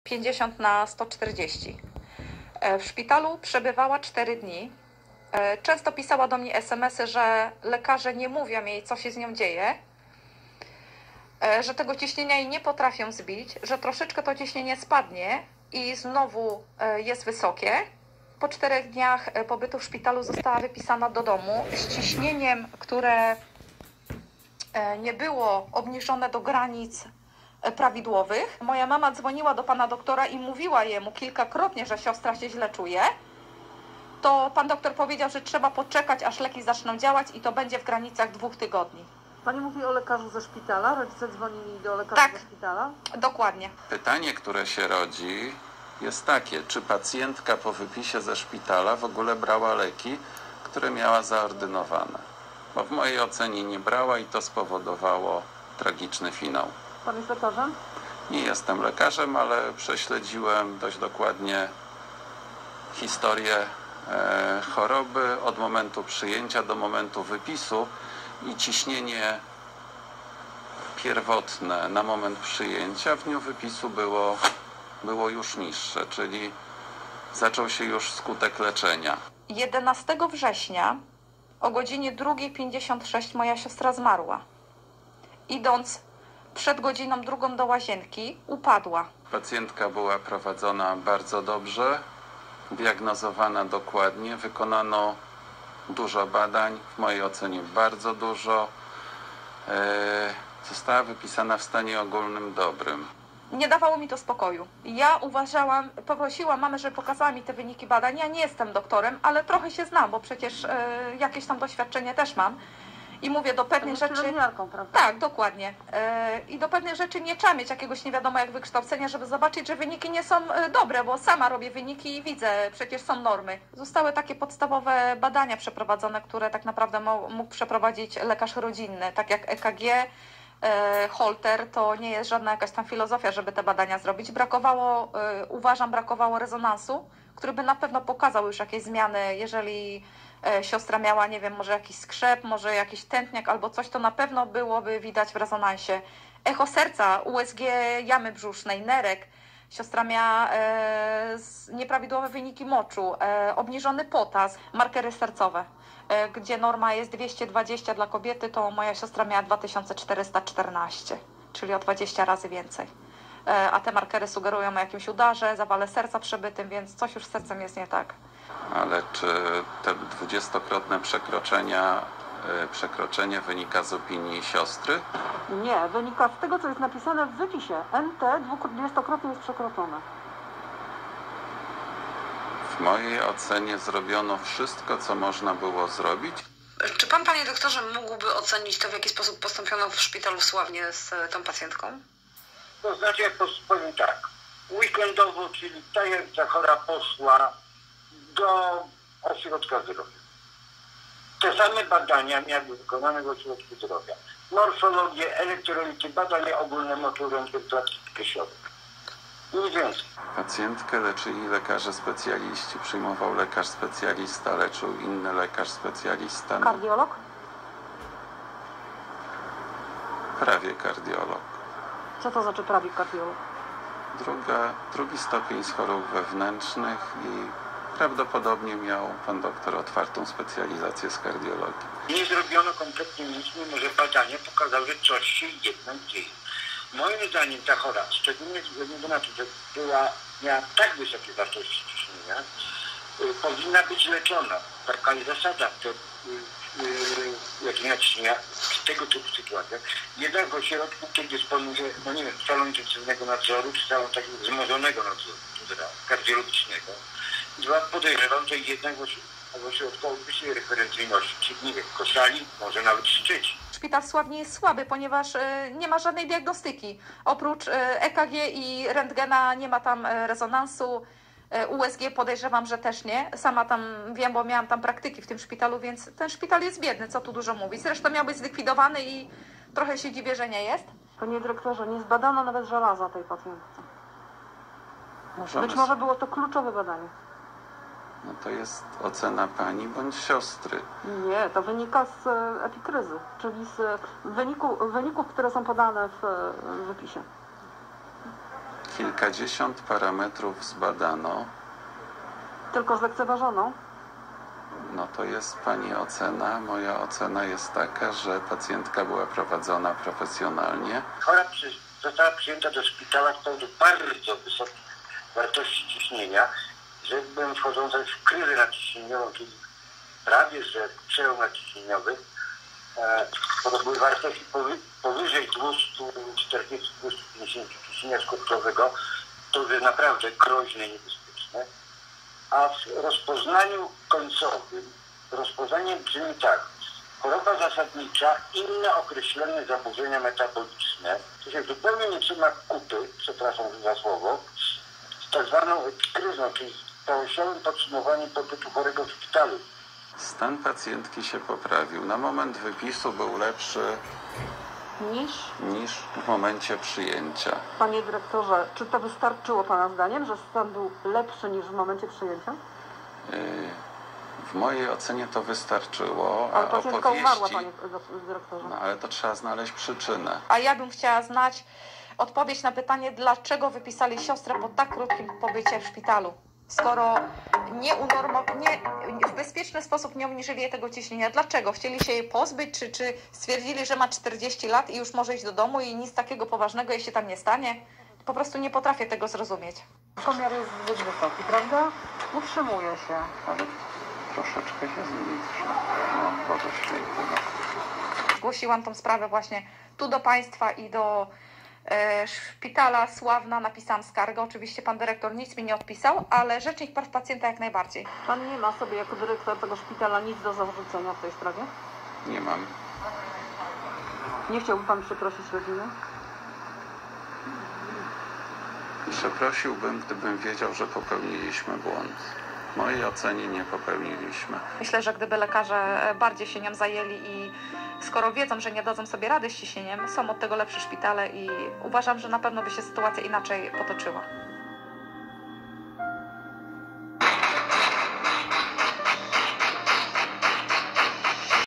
50 na 140. W szpitalu przebywała 4 dni. Często pisała do mnie SMS-y, że lekarze nie mówią jej, co się z nią dzieje, że tego ciśnienia jej nie potrafią zbić, że troszeczkę to ciśnienie spadnie i znowu jest wysokie. Po 4 dniach pobytu w szpitalu została wypisana do domu z ciśnieniem, które nie było obniżone do granic prawidłowych. Moja mama dzwoniła do pana doktora i mówiła jemu kilkakrotnie, że siostra się źle czuje. To pan doktor powiedział, że trzeba poczekać, aż leki zaczną działać i to będzie w granicach 2 tygodni. Pani mówi o lekarzu ze szpitala? Rodzice dzwonili do lekarza ze szpitala? Dokładnie. Pytanie, które się rodzi, jest takie, czy pacjentka po wypisie ze szpitala w ogóle brała leki, które miała zaordynowane? Bo w mojej ocenie nie brała i to spowodowało tragiczny finał. Pan jest lekarzem? Nie jestem lekarzem, ale prześledziłem dość dokładnie historię choroby od momentu przyjęcia do momentu wypisu i ciśnienie pierwotne na moment przyjęcia w dniu wypisu było już niższe, czyli zaczął się już skutek leczenia. 11 września o godzinie 2:56 moja siostra zmarła. Idąc przed godziną 2 do łazienki, upadła. Pacjentka była prowadzona bardzo dobrze, diagnozowana dokładnie, wykonano dużo badań, w mojej ocenie bardzo dużo. Została wypisana w stanie ogólnym dobrym. Nie dawało mi to spokoju. Ja uważałam, poprosiłam mamę, żeby pokazała mi te wyniki badań. Ja nie jestem doktorem, ale trochę się znam, bo przecież jakieś tam doświadczenie też mam. I mówię, do pewnych rzeczy... Prawda? Tak, dokładnie. I do pewnych rzeczy nie trzeba mieć jakiegoś nie wiadomo jak wykształcenia, żeby zobaczyć, że wyniki nie są dobre, bo sama robię wyniki i widzę, przecież są normy. Zostały takie podstawowe badania przeprowadzone, które tak naprawdę mógł przeprowadzić lekarz rodzinny, tak jak EKG, Holter, to nie jest żadna jakaś tam filozofia, żeby te badania zrobić. Brakowało rezonansu, który by na pewno pokazał już jakieś zmiany, jeżeli siostra miała, nie wiem, może jakiś skrzep, może jakiś tętniak albo coś, to na pewno byłoby widać w rezonansie. Echo serca, USG jamy brzusznej, nerek. Siostra miała nieprawidłowe wyniki moczu, obniżony potas, markery sercowe, gdzie norma jest 220 dla kobiety, to moja siostra miała 2414, czyli o 20 razy więcej. A te markery sugerują o jakimś udarze, zawale serca przebytym, więc coś już z sercem jest nie tak. Ale czy te 20-krotne przekroczenie wynika z opinii siostry? Nie, wynika z tego, co jest napisane w wypisie. NT 20-krotnie jest przekroczone. W mojej ocenie zrobiono wszystko, co można było zrobić. Czy pan, panie doktorze, mógłby ocenić to, w jaki sposób postąpiono w szpitalu w Sławnie z tą pacjentką? To znaczy, jak powiem tak, weekendowo, czyli ta jak ta chora poszła do ośrodka zdrowia. Te same badania miały wykonane w ośrodku zdrowia. Morfologię, elektrolity, badania ogólne motorem klatki piersiowej. Nic więcej. Pacjentkę leczyli lekarze specjaliści. Przyjmował lekarz specjalista, leczył inny lekarz specjalista. Kardiolog? Prawie kardiolog. Co to znaczy prawie kardiolog? Drugi stopień z chorób wewnętrznych i prawdopodobnie miał pan doktor otwartą specjalizację z kardiologii. Nie zrobiono kompletnie nic, mimo że badania pokazały, że coś się jednak dzieje. Moim zdaniem ta chora, szczególnie ze względu na to, że miała tak wysokie wartości ciśnienia, powinna być leczona. Taka jest zasada, jak ciśnienia w tego typu sytuacjach. Jednak w ośrodku, kiedy dysponuje, no nie wiem, salon intensywnego nadzoru, czy salon takiego wzmożonego nadzoru kardiologicznego, podejrzewam, że jednak w ośrodku odbycie referencyjności, czyli nie wiem, Koszali, może nawet Szczecin. Szpital w Sławnie jest słaby, ponieważ nie ma żadnej diagnostyki. Oprócz EKG i rentgena nie ma tam rezonansu. USG podejrzewam, że też nie. Sama tam wiem, bo miałam tam praktyki w tym szpitalu, więc ten szpital jest biedny, co tu dużo mówić. Zresztą miał być zlikwidowany i trochę się dziwię, że nie jest. Panie dyrektorze, nie zbadano nawet żelaza tej pacjentce. Być może było to kluczowe badanie. No to jest ocena pani bądź siostry. Nie, to wynika z epikryzy, czyli z wyników, które są podane w wypisie. Kilkadziesiąt parametrów zbadano. Tylko zlekceważono. No to jest pani ocena. Moja ocena jest taka, że pacjentka była prowadzona profesjonalnie. Chora została przyjęta do szpitala z powodu bardzo wysokich wartości ciśnienia, że byłem wchodzący w kryzę nadciśnieniową, czyli prawie że przełom nadciśnieniowy. To były wartości powyżej 240-250 ciśnienia skórkowego. To jest naprawdę groźne i niebezpieczne. A w rozpoznaniu końcowym, rozpoznanie brzmi tak: choroba zasadnicza, inne określone zaburzenia metaboliczne, to się zupełnie nie trzyma kupy, przepraszam za słowo, z tak zwaną epikryzą, czyli całościowym podsumowaniem pobytu chorego w szpitalu. Stan pacjentki się poprawił. Na moment wypisu był lepszy niż w momencie przyjęcia. Panie dyrektorze, czy to wystarczyło Pana zdaniem, że stan był lepszy niż w momencie przyjęcia? W mojej ocenie to wystarczyło, Ale a pacjentka umarła, Panie opowieści... dyrektorze. No ale to trzeba znaleźć przyczynę. A ja bym chciała znać odpowiedź na pytanie, dlaczego wypisali siostrę po tak krótkim pobycie w szpitalu, skoro w bezpieczny sposób nie obniżyli jej tego ciśnienia. Dlaczego? Chcieli się jej pozbyć, czy stwierdzili, że ma 40 lat i już może iść do domu i nic takiego poważnego jej się tam nie stanie? Po prostu nie potrafię tego zrozumieć. Pomiar jest zbyt wysoki, prawda? Utrzymuje się. Ale troszeczkę się zmniejsza. No, Boże Święty. Zgłosiłam tą sprawę właśnie tu do Państwa i do szpitala Sławna, napisałam skargę. Oczywiście pan dyrektor nic mi nie odpisał, ale rzecznik praw pacjenta jak najbardziej. Pan nie ma sobie jako dyrektor tego szpitala nic do zarzucenia w tej sprawie? Nie mam. Nie chciałby Pan przeprosić rodziny? Przeprosiłbym, gdybym wiedział, że popełniliśmy błąd. W mojej ocenie nie popełniliśmy. Myślę, że gdyby lekarze bardziej się nią zajęli i skoro wiedzą, że nie dadzą sobie rady z ciśnieniem, są od tego lepsze szpitale i uważam, że na pewno by się sytuacja inaczej potoczyła.